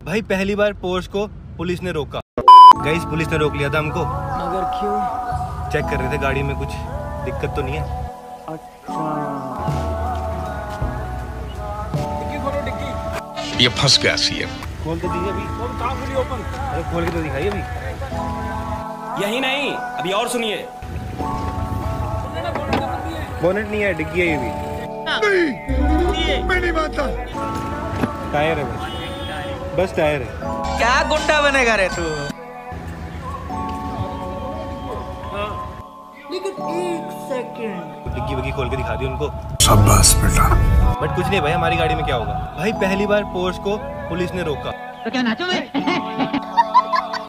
भाई पहली बार पोर्श को पुलिस ने रोका। गाइस पुलिस ने रोक लिया था हमको। मगर क्यों? चेक कर रहे थे गाड़ी में कुछ दिक्कत तो नहीं है। अच्छा ये फंस गया सीएम। खोल तो दीजिए अभी। कहाँ खुली ओपन? अरे खोल के तो दिखाइए अभी। यही नहीं, अभी और सुनिए। बोनेट नहीं है, डिग्गी है ये भी। नहीं, मैं नहीं मानता। टायर है बस टायर है। क्या गुंडा बनेगा रे तू? लेकिन एक सेकंड, डिग्गी वग्गी खोल के दिखा दी उनको। शाबाश बेटा। बट कुछ नहीं भाई, हमारी गाड़ी में क्या होगा। भाई पहली बार पोर्श को पुलिस ने रोका। तो क्या नाचो मैं?